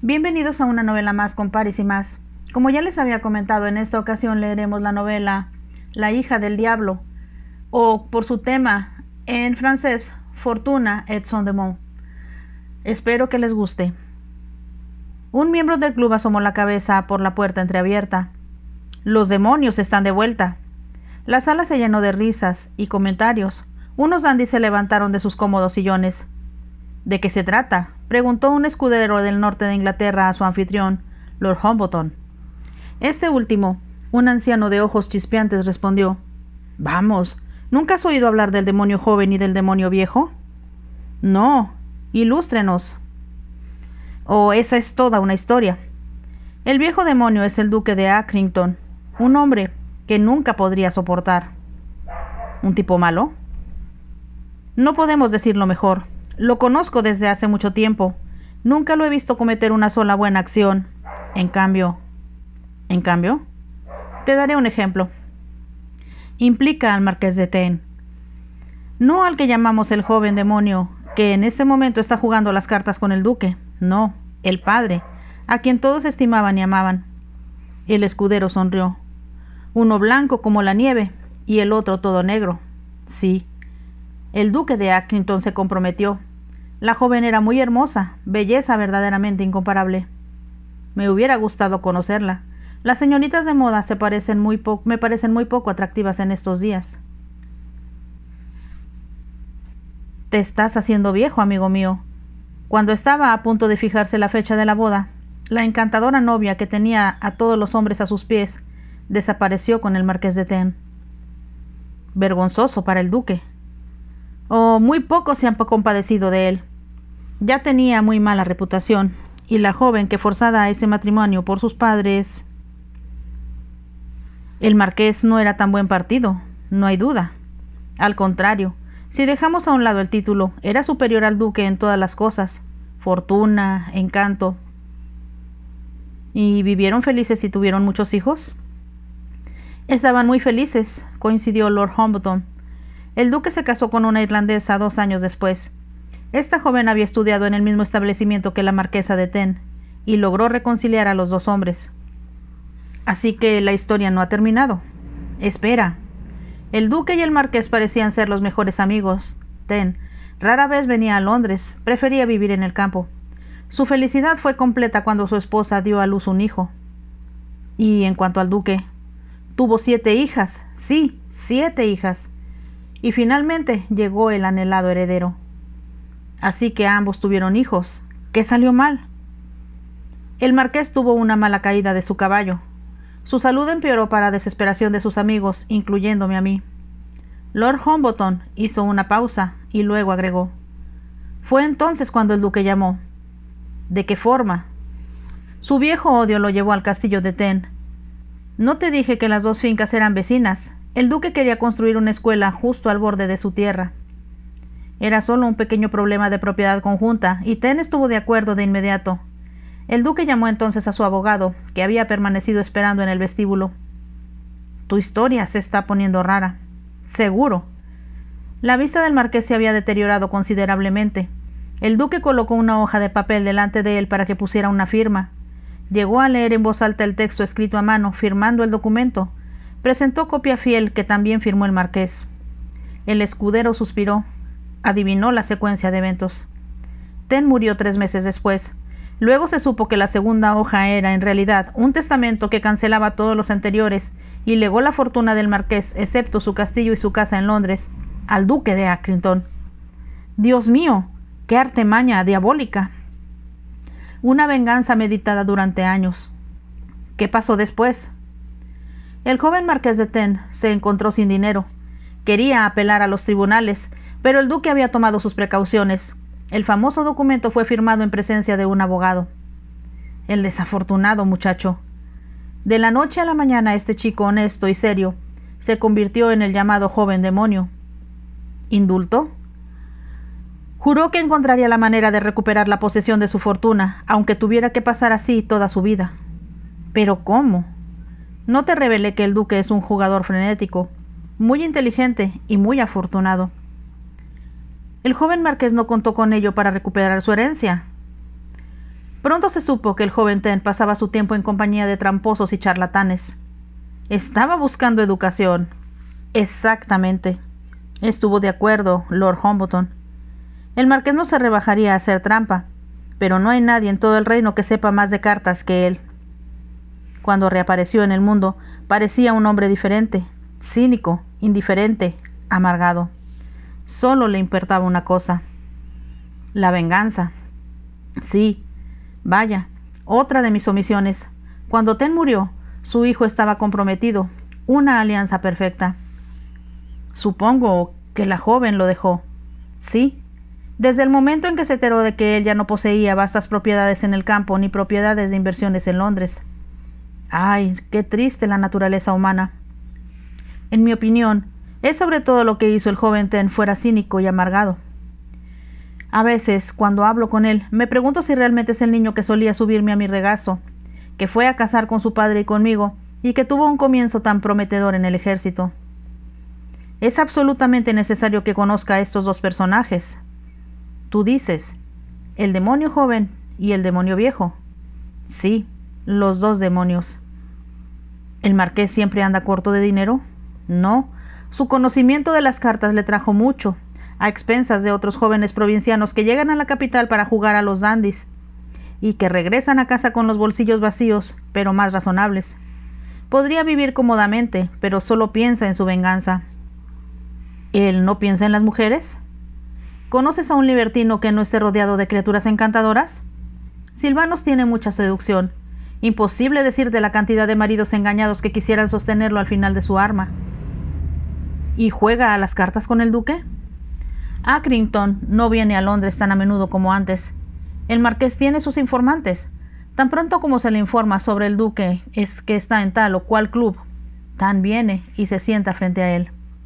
Bienvenidos a una novela más con Paris y más. Como ya les había comentado, en esta ocasión leeremos la novela La hija del diablo, o por su tema en francés, Fortuna et son démon. Espero que les guste. Un miembro del club asomó la cabeza por la puerta entreabierta. Los demonios están de vuelta. La sala se llenó de risas y comentarios. Unos dandis se levantaron de sus cómodos sillones. ¿De qué se trata?, preguntó un escudero del norte de Inglaterra a su anfitrión, Lord Hambleton. Este último, un anciano de ojos chispeantes, respondió: «Vamos, ¿nunca has oído hablar del demonio joven y del demonio viejo?» «No, ilústrenos». «Oh, esa es toda una historia. El viejo demonio es el duque de Accrington, un hombre que nunca podría soportar». «¿Un tipo malo?» «No podemos decirlo mejor. Lo conozco desde hace mucho tiempo. Nunca lo he visto cometer una sola buena acción. ¿En cambio? Te daré un ejemplo. Implica al marqués de Ten. No al que llamamos el joven demonio, que en este momento está jugando las cartas con el duque. No, el padre, a quien todos estimaban y amaban». El escudero sonrió. «Uno blanco como la nieve y el otro todo negro». «Sí». El duque de Accrington se comprometió. La joven era muy hermosa, belleza verdaderamente incomparable. Me hubiera gustado conocerla. Las señoritas de moda me parecen muy poco atractivas en estos días. Te estás haciendo viejo, amigo mío. Cuando estaba a punto de fijarse la fecha de la boda, la encantadora novia que tenía a todos los hombres a sus pies desapareció con el marqués de Ten. Vergonzoso para el duque. Oh, muy pocos se han compadecido de él. Ya tenía muy mala reputación, y la joven que forzada a ese matrimonio por sus padres... El marqués no era tan buen partido, no hay duda. Al contrario, si dejamos a un lado el título, era superior al duque en todas las cosas: fortuna, encanto. ¿Y vivieron felices y tuvieron muchos hijos? Estaban muy felices, coincidió Lord Hambleton. El duque se casó con una irlandesa 2 años después. Esta joven había estudiado en el mismo establecimiento que la marquesa de Ten, y logró reconciliar a los 2 hombres. Así que la historia no ha terminado. Espera. El duque y el marqués parecían ser los mejores amigos. Ten rara vez venía a Londres, prefería vivir en el campo. Su felicidad fue completa cuando su esposa dio a luz un hijo. Y en cuanto al duque, tuvo 7 hijas, sí, 7 hijas. Y finalmente llegó el anhelado heredero. Así que ambos tuvieron hijos. ¿Qué salió mal? El marqués tuvo una mala caída de su caballo. Su salud empeoró para desesperación de sus amigos, incluyéndome a mí. Lord Hambleton hizo una pausa y luego agregó: «Fue entonces cuando el duque llamó». «¿De qué forma?» «Su viejo odio lo llevó al castillo de Ten. No te dije que las 2 fincas eran vecinas. El duque quería construir una escuela justo al borde de su tierra. Era solo un pequeño problema de propiedad conjunta, y Ten estuvo de acuerdo de inmediato. El duque llamó entonces a su abogado, que había permanecido esperando en el vestíbulo. Tu historia se está poniendo rara. Seguro. La vista del marqués se había deteriorado considerablemente. El duque colocó una hoja de papel delante de él para que pusiera una firma. Llegó a leer en voz alta el texto escrito a mano, firmando el documento. Presentó copia fiel que también firmó el marqués. El escudero suspiró. Adivinó la secuencia de eventos. Ten murió 3 meses después. Luego se supo que la segunda hoja era, en realidad, un testamento que cancelaba todos los anteriores y legó la fortuna del marqués, excepto su castillo y su casa en Londres, al duque de Accrington. ¡Dios mío! ¡Qué artimaña diabólica! Una venganza meditada durante años. ¿Qué pasó después? El joven marqués de Ten se encontró sin dinero. Quería apelar a los tribunales, pero el duque había tomado sus precauciones. El famoso documento fue firmado en presencia de un abogado. El desafortunado muchacho. De la noche a la mañana este chico honesto y serio se convirtió en el llamado joven demonio. ¿Indultó? Juró que encontraría la manera de recuperar la posesión de su fortuna, aunque tuviera que pasar así toda su vida. ¿Pero cómo? No te revelé que el duque es un jugador frenético, muy inteligente y muy afortunado. El joven marqués no contó con ello para recuperar su herencia. Pronto se supo que el joven Ten pasaba su tiempo en compañía de tramposos y charlatanes. Estaba buscando educación. Exactamente. Estuvo de acuerdo Lord Hambleton. El marqués no se rebajaría a hacer trampa, pero no hay nadie en todo el reino que sepa más de cartas que él. Cuando reapareció en el mundo, parecía un hombre diferente, cínico, indiferente, amargado. Solo le importaba una cosa: la venganza. Sí, vaya, otra de mis omisiones. Cuando Ten murió, su hijo estaba comprometido, una alianza perfecta. Supongo que la joven lo dejó. Sí, desde el momento en que se enteró de que él ya no poseía vastas propiedades en el campo ni propiedades de inversiones en Londres. Ay, qué triste la naturaleza humana. En mi opinión, es sobre todo lo que hizo el joven Ten fuera cínico y amargado. A veces, cuando hablo con él, me pregunto si realmente es el niño que solía subirme a mi regazo, que fue a cazar con su padre y conmigo, y que tuvo un comienzo tan prometedor en el ejército. Es absolutamente necesario que conozca a estos dos personajes. Tú dices, el demonio joven y el demonio viejo. Sí, los dos demonios. ¿El marqués siempre anda corto de dinero? No, su conocimiento de las cartas le trajo mucho, a expensas de otros jóvenes provincianos que llegan a la capital para jugar a los dandis, y que regresan a casa con los bolsillos vacíos, pero más razonables. Podría vivir cómodamente, pero solo piensa en su venganza. ¿Él no piensa en las mujeres? ¿Conoces a un libertino que no esté rodeado de criaturas encantadoras? Silvanus tiene mucha seducción. Imposible decir de la cantidad de maridos engañados que quisieran sostenerlo al final de su arma. ¿Y juega a las cartas con el duque? Accrington no viene a Londres tan a menudo como antes. El marqués tiene sus informantes. Tan pronto como se le informa sobre el duque es que está en tal o cual club, Tan viene y se sienta frente a él.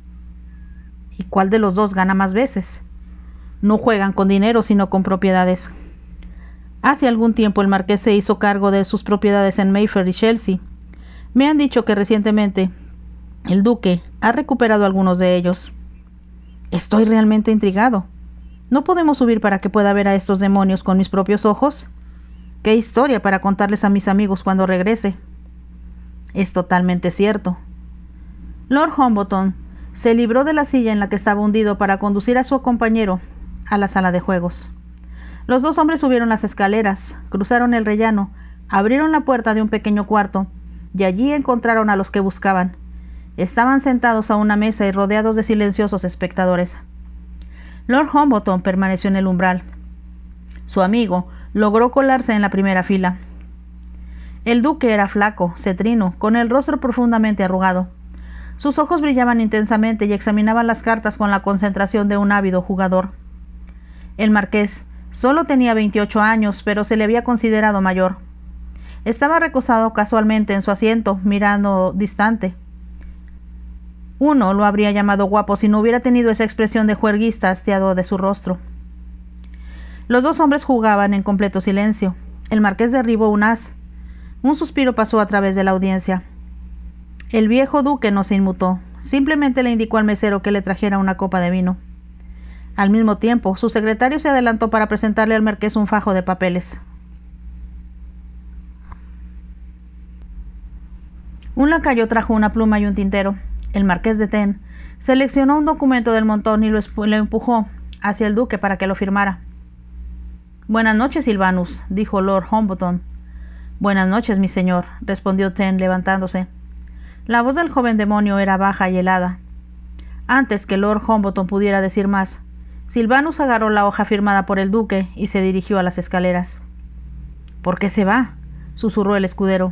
¿Y cuál de los dos gana más veces? No juegan con dinero, sino con propiedades. Hace algún tiempo el marqués se hizo cargo de sus propiedades en Mayfair y Chelsea. Me han dicho que recientemente el duque ha recuperado algunos de ellos. Estoy realmente intrigado. ¿No podemos subir para que pueda ver a estos demonios con mis propios ojos? ¿Qué historia para contarles a mis amigos cuando regrese? Es totalmente cierto. Lord Hambleton se libró de la silla en la que estaba hundido para conducir a su compañero a la sala de juegos. Los dos hombres subieron las escaleras, cruzaron el rellano, abrieron la puerta de un pequeño cuarto, y allí encontraron a los que buscaban. Estaban sentados a una mesa y rodeados de silenciosos espectadores. Lord Hambleton permaneció en el umbral. Su amigo logró colarse en la primera fila. El duque era flaco, cetrino, con el rostro profundamente arrugado. Sus ojos brillaban intensamente y examinaban las cartas con la concentración de un ávido jugador. El marqués solo tenía 28 años, pero se le había considerado mayor. Estaba recostado casualmente en su asiento, mirando distante. Uno lo habría llamado guapo si no hubiera tenido esa expresión de juerguista hastiado de su rostro. Los dos hombres jugaban en completo silencio. El marqués derribó un as. Un suspiro pasó a través de la audiencia. El viejo duque no se inmutó. Simplemente le indicó al mesero que le trajera una copa de vino. Al mismo tiempo, su secretario se adelantó para presentarle al marqués un fajo de papeles. Un lacayo trajo una pluma y un tintero. El marqués de Ten seleccionó un documento del montón y lo empujó hacia el duque para que lo firmara. «Buenas noches, Silvanus», dijo Lord Hambleton. «Buenas noches, mi señor», respondió Ten levantándose. La voz del joven demonio era baja y helada. Antes que Lord Hambleton pudiera decir más, Silvanus agarró la hoja firmada por el duque y se dirigió a las escaleras. «¿Por qué se va?», susurró el escudero.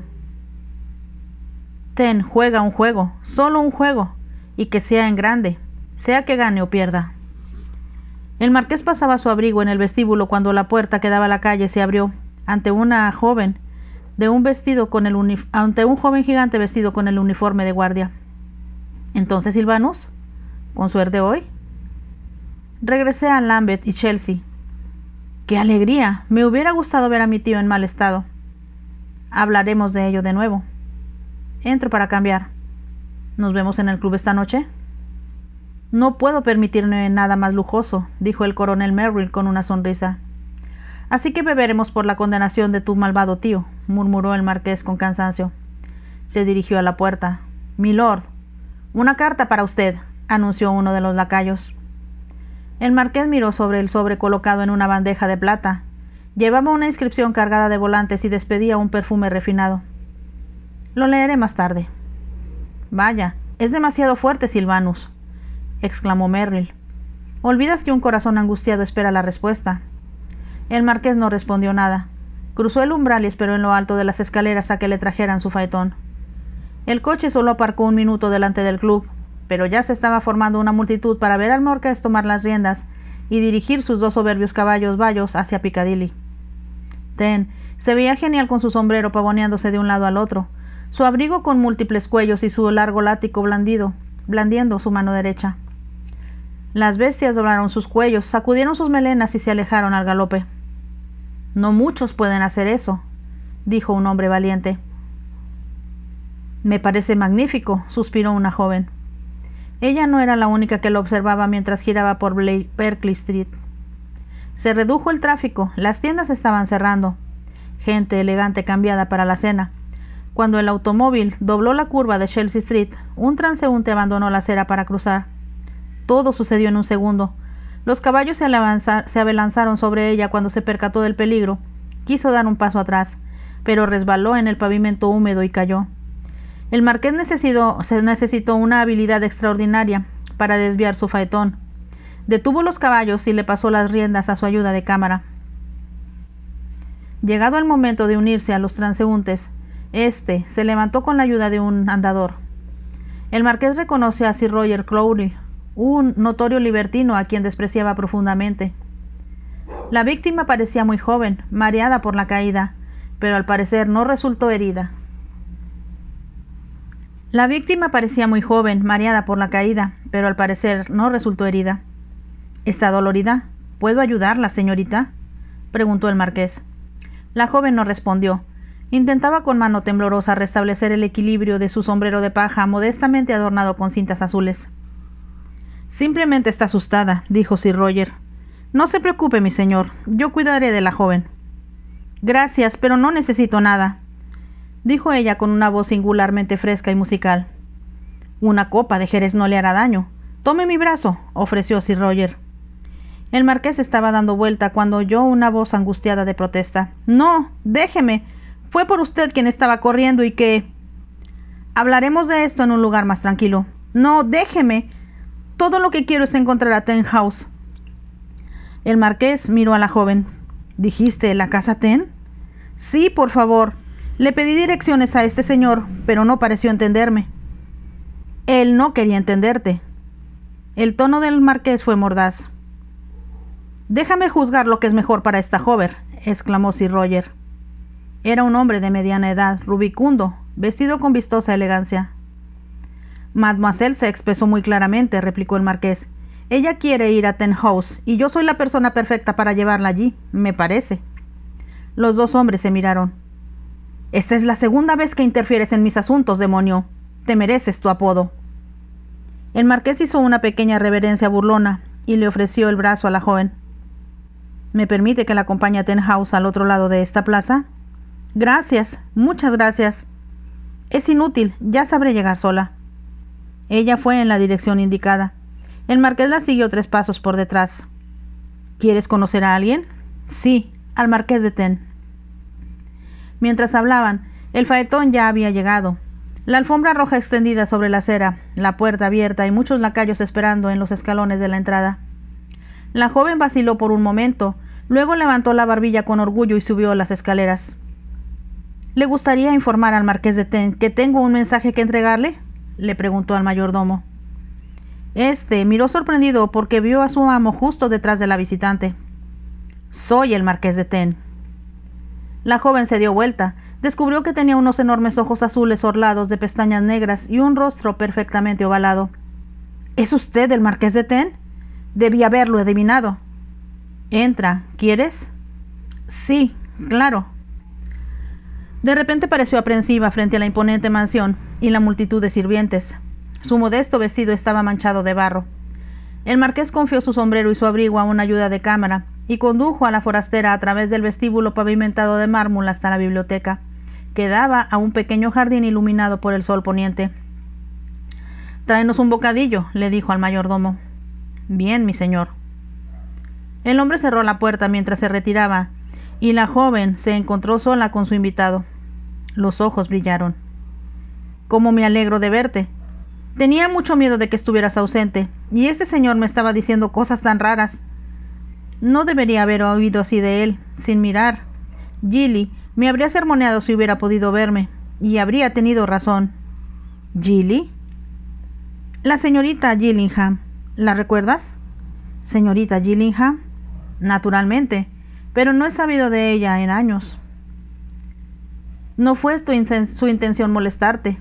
«Ten juega un juego, solo un juego, y que sea en grande, sea que gane o pierda». El marqués pasaba su abrigo en el vestíbulo cuando la puerta que daba a la calle se abrió ante un joven gigante vestido con el uniforme de guardia. «¿Entonces, Silvanus? ¿Con suerte hoy?» «Regresé a Lambeth y Chelsea». «¡Qué alegría! Me hubiera gustado ver a mi tío en mal estado». «Hablaremos de ello de nuevo. Entro para cambiar. ¿Nos vemos en el club esta noche?» «No puedo permitirme nada más lujoso», dijo el coronel Merrill con una sonrisa. Así que beberemos por la condenación de tu malvado tío, murmuró el marqués con cansancio. Se dirigió a la puerta. Milord, una carta para usted, anunció uno de los lacayos. El marqués miró sobre el sobre colocado en una bandeja de plata. Llevaba una inscripción cargada de volantes y despedía un perfume refinado. Lo leeré más tarde. Vaya, es demasiado fuerte, Silvanus, exclamó Merrill. Olvidas que un corazón angustiado espera la respuesta. El marqués no respondió nada. Cruzó el umbral y esperó en lo alto de las escaleras a que le trajeran su faetón. El coche solo aparcó un minuto delante del club, pero ya se estaba formando una multitud para ver al marqués tomar las riendas y dirigir sus dos soberbios caballos bayos hacia Piccadilly. Ten se veía genial con su sombrero pavoneándose de un lado al otro, su abrigo con múltiples cuellos y su largo látigo blandiendo su mano derecha. Las bestias doblaron sus cuellos, sacudieron sus melenas y se alejaron al galope. No muchos pueden hacer eso, dijo un hombre valiente. Me parece magnífico, suspiró una joven. Ella no era la única que lo observaba mientras giraba por Berkeley Street. Se redujo el tráfico, las tiendas estaban cerrando. Gente elegante cambiada para la cena. Cuando el automóvil dobló la curva de Chelsea Street, un transeúnte abandonó la acera para cruzar. Todo sucedió en un segundo. Los caballos se abalanzaron sobre ella cuando se percató del peligro. Quiso dar un paso atrás, pero resbaló en el pavimento húmedo y cayó. El marqués necesitó una habilidad extraordinaria para desviar su faetón. Detuvo los caballos y le pasó las riendas a su ayuda de cámara. Llegado el momento de unirse a los transeúntes, éste se levantó con la ayuda de un andador. El marqués reconoció a Sir Roger Crowley, un notorio libertino a quien despreciaba profundamente. La víctima parecía muy joven, mareada por la caída, pero al parecer no resultó herida. ¿Está dolorida? ¿Puedo ayudarla, señorita?, preguntó el marqués. La joven no respondió. Intentaba con mano temblorosa restablecer el equilibrio de su sombrero de paja modestamente adornado con cintas azules. Simplemente está asustada, dijo Sir Roger. No se preocupe, mi señor, yo cuidaré de la joven. Gracias, pero no necesito nada, dijo ella con una voz singularmente fresca y musical. Una copa de jerez no le hará daño. Tome mi brazo, ofreció Sir Roger. El marqués estaba dando vuelta cuando oyó una voz angustiada de protesta. No, déjeme. Fue por usted quien estaba corriendo y que... Hablaremos de esto en un lugar más tranquilo. No, déjeme. Todo lo que quiero es encontrar a Ten House. El marqués miró a la joven. ¿Dijiste la casa Ten? Sí, por favor. Le pedí direcciones a este señor, pero no pareció entenderme. Él no quería entenderte. El tono del marqués fue mordaz. Déjame juzgar lo que es mejor para esta joven, exclamó Sir Roger. Era un hombre de mediana edad, rubicundo, vestido con vistosa elegancia. Mademoiselle se expresó muy claramente, replicó el marqués. Ella quiere ir a Ten House, y yo soy la persona perfecta para llevarla allí, me parece. Los dos hombres se miraron. Esta es la segunda vez que interfieres en mis asuntos, demonio. Te mereces tu apodo. El marqués hizo una pequeña reverencia burlona y le ofreció el brazo a la joven. ¿Me permite que la acompañe a Ten House al otro lado de esta plaza? Gracias, muchas gracias. Es inútil, ya sabré llegar sola. Ella fue en la dirección indicada. El marqués la siguió 3 pasos por detrás. ¿Quieres conocer a alguien? Sí, al marqués de Ten. Mientras hablaban, el faetón ya había llegado. La alfombra roja extendida sobre la acera, la puerta abierta y muchos lacayos esperando en los escalones de la entrada. La joven vaciló por un momento, luego levantó la barbilla con orgullo y subió las escaleras. ¿Le gustaría informar al marqués de Ten que tengo un mensaje que entregarle?, le preguntó al mayordomo. Este miró sorprendido porque vio a su amo justo detrás de la visitante. Soy el marqués de Ten. La joven se dio vuelta. Descubrió que tenía unos enormes ojos azules orlados de pestañas negras y un rostro perfectamente ovalado. ¿Es usted el marqués de Ten? Debí haberlo adivinado. Entra, ¿quieres? Sí, claro. De repente pareció aprensiva frente a la imponente mansión y la multitud de sirvientes. Su modesto vestido estaba manchado de barro. El marqués confió su sombrero y su abrigo a una ayuda de cámara y condujo a la forastera a través del vestíbulo pavimentado de mármol hasta la biblioteca, que daba a un pequeño jardín iluminado por el sol poniente. «Tráenos un bocadillo», le dijo al mayordomo. «Bien, mi señor». El hombre cerró la puerta mientras se retiraba, y la joven se encontró sola con su invitado. Los ojos brillaron. «¿Cómo me alegro de verte? Tenía mucho miedo de que estuvieras ausente, y ese señor me estaba diciendo cosas tan raras. No debería haber oído así de él, sin mirar. Gilly me habría sermoneado si hubiera podido verme, y habría tenido razón». «¿Gilly?» «La señorita Gillingham. ¿La recuerdas?» «¿Señorita Gillingham?» «Naturalmente, pero no he sabido de ella en años». «No fue su intención molestarte».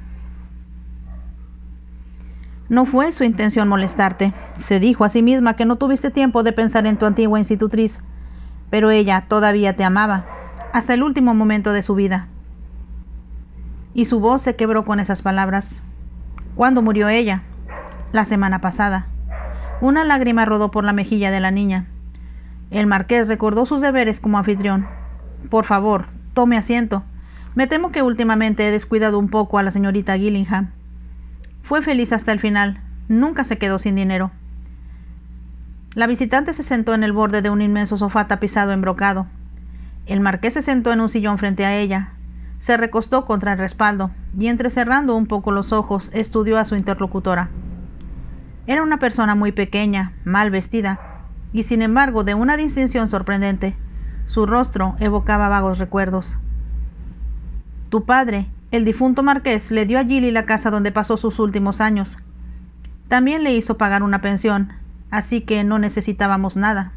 «No fue su intención molestarte. Se dijo a sí misma que no tuviste tiempo de pensar en tu antigua institutriz, pero ella todavía te amaba, hasta el último momento de su vida». Y su voz se quebró con esas palabras. «¿Cuándo murió ella?» «La semana pasada». Una lágrima rodó por la mejilla de la niña. El marqués recordó sus deberes como anfitrión. «Por favor, tome asiento. Me temo que últimamente he descuidado un poco a la señorita Gillingham. Fue feliz hasta el final. Nunca se quedó sin dinero». La visitante se sentó en el borde de un inmenso sofá tapizado en brocado. El marqués se sentó en un sillón frente a ella. Se recostó contra el respaldo y, entrecerrando un poco los ojos, estudió a su interlocutora. Era una persona muy pequeña, mal vestida, y sin embargo de una distinción sorprendente. Su rostro evocaba vagos recuerdos. «Tu padre, el difunto marqués, le dio a Gilly la casa donde pasó sus últimos años. También le hizo pagar una pensión, así que no necesitábamos nada».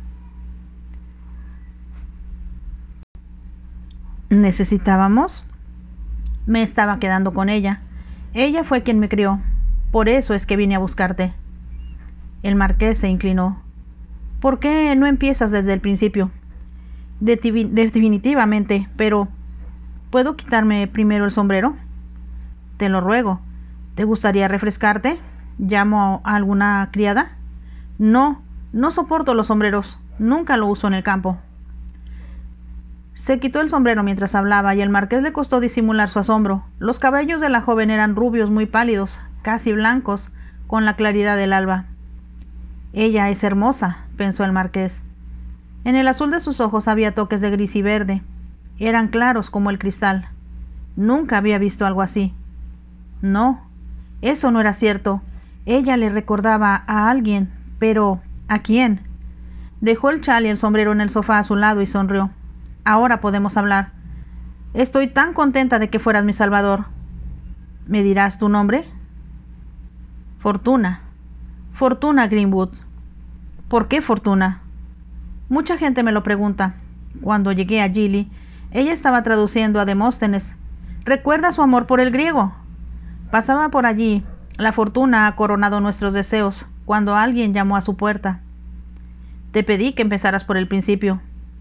«¿Necesitábamos?» «Me estaba quedando con ella. Ella fue quien me crió. Por eso es que vine a buscarte». El marqués se inclinó. «¿Por qué no empiezas desde el principio?» Definitivamente, pero ¿puedo quitarme primero el sombrero?» «Te lo ruego. ¿Te gustaría refrescarte? ¿Llamo a alguna criada?» «No, no soporto los sombreros. Nunca lo uso en el campo». Se quitó el sombrero mientras hablaba y al marqués le costó disimular su asombro. Los cabellos de la joven eran rubios muy pálidos, casi blancos, con la claridad del alba. «Ella es hermosa», pensó el marqués. En el azul de sus ojos había toques de gris y verde. Eran claros como el cristal. Nunca había visto algo así. No, eso no era cierto. Ella le recordaba a alguien, pero ¿a quién? Dejó el chal y el sombrero en el sofá a su lado y sonrió. «Ahora podemos hablar. Estoy tan contenta de que fueras mi salvador. ¿Me dirás tu nombre?» «Fortuna. Fortuna Greenwood». «¿Por qué Fortuna?» «Mucha gente me lo pregunta. Cuando llegué a Gilly, ella estaba traduciendo a Demóstenes. Recuerda su amor por el griego. Pasaba por allí. La fortuna ha coronado nuestros deseos cuando alguien llamó a su puerta. Te pedí que empezaras por el principio».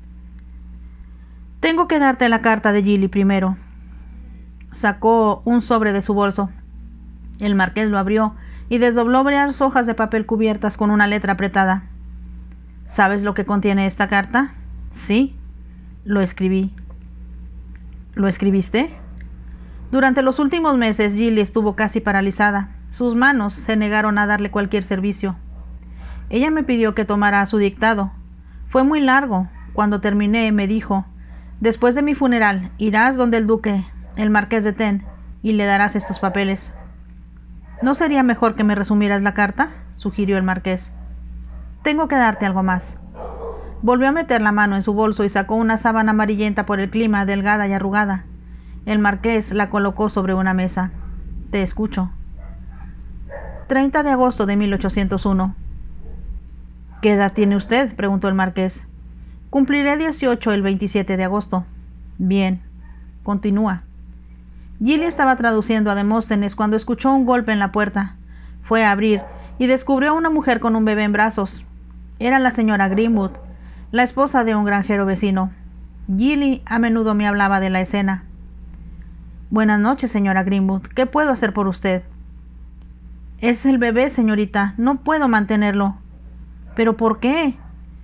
«Tengo que darte la carta de Gilly primero». Sacó un sobre de su bolso. El marqués lo abrió y desdobló varias hojas de papel cubiertas con una letra apretada. «¿Sabes lo que contiene esta carta?» «Sí, lo escribí». «¿Lo escribiste?» Durante los últimos meses Gilly estuvo casi paralizada. Sus manos se negaron a darle cualquier servicio. Ella me pidió que tomara su dictado. Fue muy largo. Cuando terminé me dijo: «Después de mi funeral irás donde el duque, el marqués de Ten, y le darás estos papeles». «¿No sería mejor que me resumieras la carta?», sugirió el marqués. «Tengo que darte algo más». Volvió a meter la mano en su bolso y sacó una sábana amarillenta por el clima, delgada y arrugada. El marqués la colocó sobre una mesa. «Te escucho». 30 de agosto de 1801. «¿Qué edad tiene usted?», preguntó el marqués. «Cumpliré 18 el 27 de agosto». «Bien. Continúa». Gilly estaba traduciendo a Demóstenes cuando escuchó un golpe en la puerta. Fue a abrir y descubrió a una mujer con un bebé en brazos. Era la señora Greenwood, la esposa de un granjero vecino. Gilly a menudo me hablaba de la escena. «Buenas noches, señora Greenwood. ¿Qué puedo hacer por usted?» «Es el bebé, señorita. No puedo mantenerlo». «¿Pero por qué?»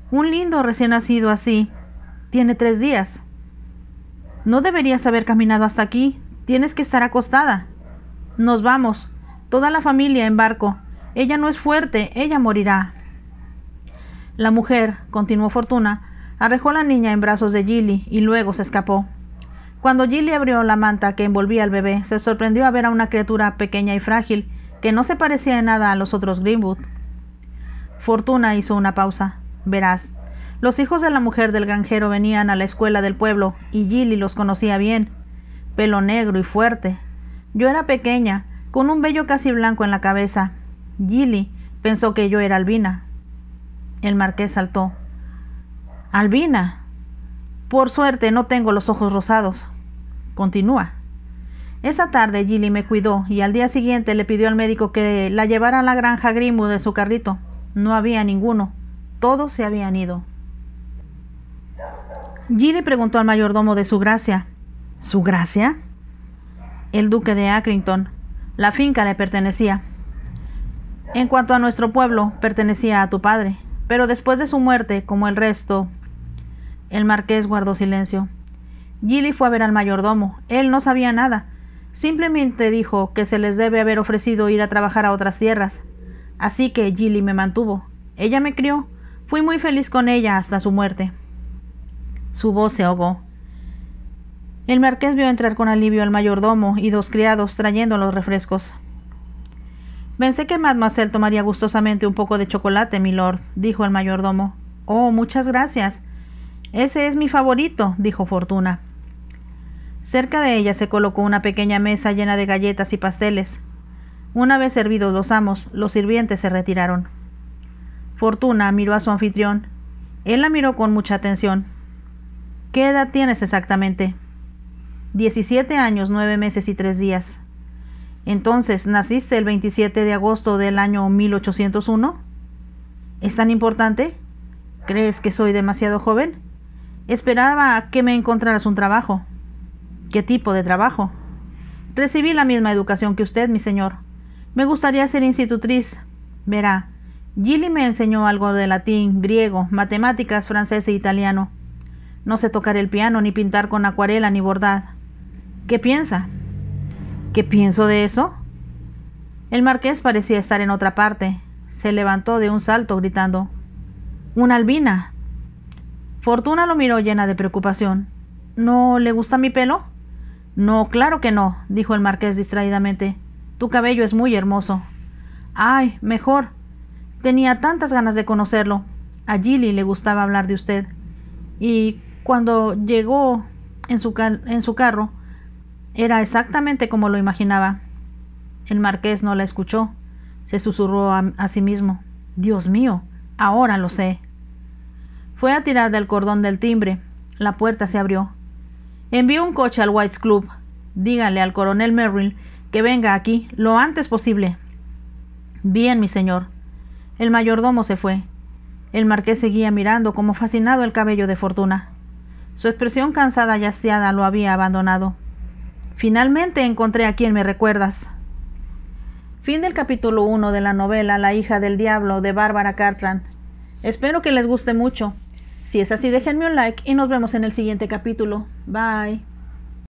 Un lindo recién nacido así. Tiene 3 días. No deberías haber caminado hasta aquí. Tienes que estar acostada. Nos vamos. Toda la familia en barco. Ella no es fuerte. Ella morirá. La mujer, continuó Fortuna, arrojó a la niña en brazos de Gilly y luego se escapó. Cuando Gilly abrió la manta que envolvía al bebé, se sorprendió a ver a una criatura pequeña y frágil que no se parecía en nada a los otros Greenwood. Fortuna hizo una pausa. Verás, los hijos de la mujer del granjero venían a la escuela del pueblo y Gilly los conocía bien. Pelo negro y fuerte. Yo era pequeña, con un vello casi blanco en la cabeza. Gilly pensó que yo era Albina. El marqués saltó. —¡Albina! Por suerte no tengo los ojos rosados. Continúa. Esa tarde Gilly me cuidó y al día siguiente le pidió al médico que la llevara a la granja Greenwood en su carrito. No había ninguno. Todos se habían ido. Gilly preguntó al mayordomo de su gracia. ¿Su gracia? El duque de Accrington. La finca le pertenecía. En cuanto a nuestro pueblo, pertenecía a tu padre. Pero después de su muerte, como el resto... El marqués guardó silencio. Gilly fue a ver al mayordomo. Él no sabía nada. Simplemente dijo que se les debe haber ofrecido ir a trabajar a otras tierras. Así que Gilly me mantuvo. Ella me crió. Fui muy feliz con ella hasta su muerte. Su voz se ahogó. El marqués vio entrar con alivio al mayordomo y 2 criados trayendo los refrescos. Pensé que Mademoiselle tomaría gustosamente un poco de chocolate, milord, dijo el mayordomo. Oh, muchas gracias. Ese es mi favorito, dijo Fortuna. Cerca de ella se colocó una pequeña mesa llena de galletas y pasteles. Una vez servidos los amos, los sirvientes se retiraron. Fortuna miró a su anfitrión. Él la miró con mucha atención. ¿Qué edad tienes exactamente? 17 años, 9 meses y 3 días. Entonces, ¿naciste el 27 de agosto del año 1801? ¿Es tan importante? ¿Crees que soy demasiado joven? Esperaba que me encontraras un trabajo. ¿Qué tipo de trabajo? Recibí la misma educación que usted, mi señor. Me gustaría ser institutriz. Verá, Gilly me enseñó algo de latín, griego, matemáticas, francés e italiano. No sé tocar el piano, ni pintar con acuarela, ni bordar. ¿Qué piensa? ¿Qué pienso de eso? El marqués parecía estar en otra parte. Se levantó de un salto gritando: ¡Una albina! Fortuna lo miró llena de preocupación. ¿No le gusta mi pelo? No, claro que no, dijo el marqués distraídamente. Tu cabello es muy hermoso. ¡Ay, mejor! Tenía tantas ganas de conocerlo. A Gilly le gustaba hablar de usted. Y cuando llegó en su carro, era exactamente como lo imaginaba. El marqués no la escuchó. Se susurró a sí mismo: Dios mío, ahora lo sé. Fue a tirar del cordón del timbre. La puerta se abrió. Envío un coche al White's Club. Dígale al coronel Merrill que venga aquí lo antes posible. Bien, mi señor. El mayordomo se fue. El marqués seguía mirando como fascinado el cabello de Fortuna. Su expresión cansada y hastiada lo había abandonado. Finalmente encontré a quien me recuerdas. Fin del capítulo 1 de la novela La hija del diablo de Barbara Cartland. Espero que les guste mucho. Si es así, déjenme un like y nos vemos en el siguiente capítulo. Bye.